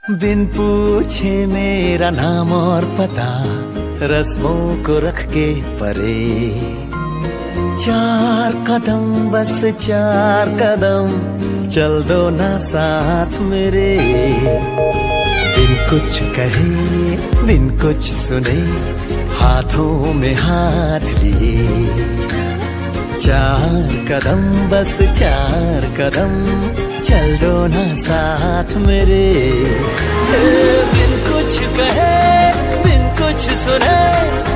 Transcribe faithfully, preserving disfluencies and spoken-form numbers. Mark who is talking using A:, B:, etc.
A: बिन पूछे मेरा नाम और पता, रस्मों को रख के परे, चार कदम बस चार कदम चल दो ना साथ मेरे। बिन कुछ कहे बिन कुछ सुने, हाथों में हाथ लिए, चार कदम बस चार कदम चल दो ना साथ मेरे। बिन कुछ कहे बिन कुछ सुने,